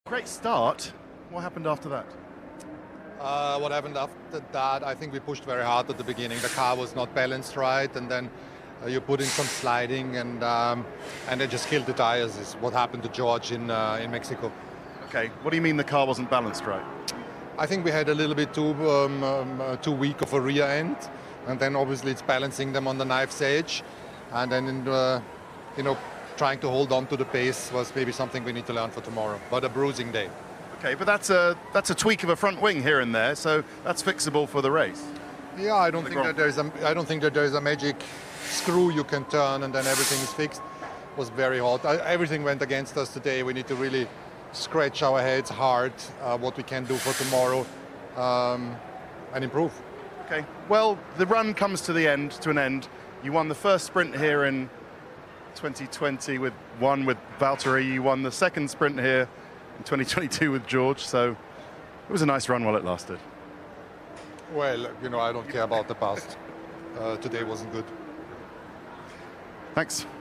Great start. What happened after that? What happened after that, I think we pushed very hard at the beginning. The car was not balanced right, and then you put in some sliding, and they just killed the tires, is what happened to George in Mexico. Okay, what do you mean the car wasn't balanced right? I think we had a little bit too weak of a rear end, and then obviously it's balancing them on the knife's edge, and then trying to hold on to the pace was maybe something we need to learn for tomorrow, but a bruising day. Okay, but that's a tweak of a front wing here and there, so that's fixable for the race. Yeah, I don't think that there's a magic screw you can turn and then everything is fixed. It was very hot. Everything went against us today. We need to really scratch our heads hard what we can do for tomorrow and improve. Okay, well, the run comes to an end. You won the first sprint here in 2020 with Valtteri. You won the second sprint here in 2022 with George, so it was a nice run while it lasted. Well, I don't care about the past. Today wasn't good. Thanks.